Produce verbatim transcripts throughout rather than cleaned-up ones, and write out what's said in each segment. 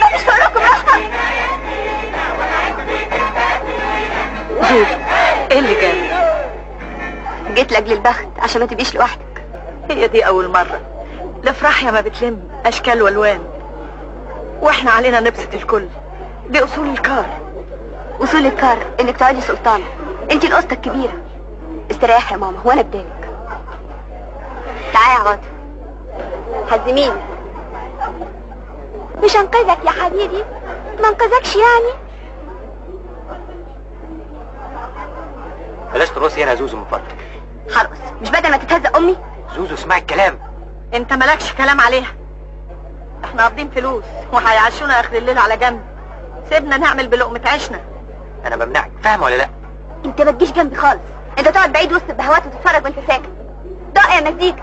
مش هقولكم ايه اللي جابك؟ جيت لاجل البخت عشان ما تبقيش لوحدك. هي دي اول مرة الافراح يا ما بتلم اشكال والوان، واحنا علينا نبسط الكل. دي اصول الكار. اصول الكار انك تقعدي سلطانة، انتي القسطة الكبيرة. استريحي يا ماما وانا بدالك. تعالي يا عاطف حزميني. مش انقذك يا حبيبي؟ ما انقذكش يعني؟ بلاش ترقصي هنا يا زوزو من فضلك. هرقص مش بدل ما تتهزق امي؟ زوزو اسمعي الكلام. انت مالكش كلام عليها، احنا قابضين فلوس وهيعشونا اخر الليل على جنب. سيبنا نعمل بلقمة عيشنا. انا بمنعك، فاهمه ولا لا؟ انت ما تجيش جنبي خالص، انت تقعد بعيد وسط البهوات وتتفرج وانت ساكت. دق يا مزيكا.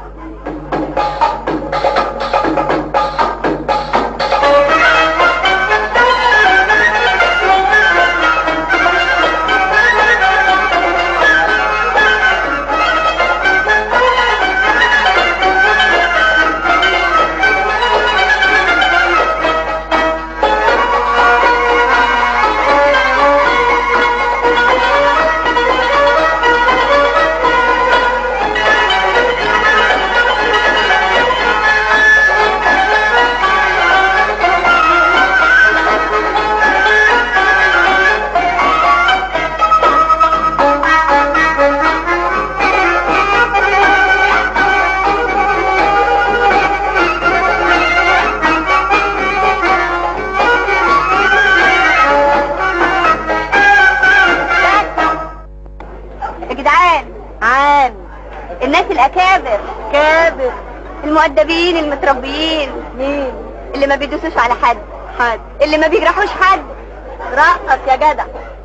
الأكابر كابر، المؤدبين المتربيين. مين؟ اللي ما بيدوسوش على حد حد اللي ما بيجرحوش حد. رقص يا جدع.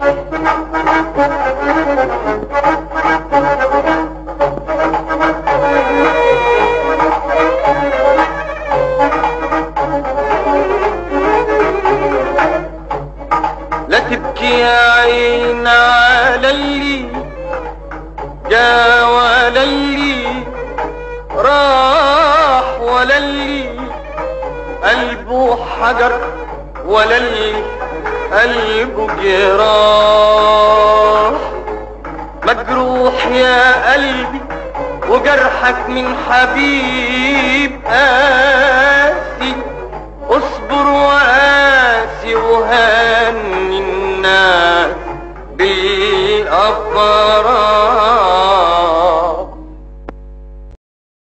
لا تبكي يا عين على اللي جا ولا اللي راح، ولا اللي قلبه حجر، ولا اللي قلبه جراح. مجروح يا قلبي وجرحك من حبيب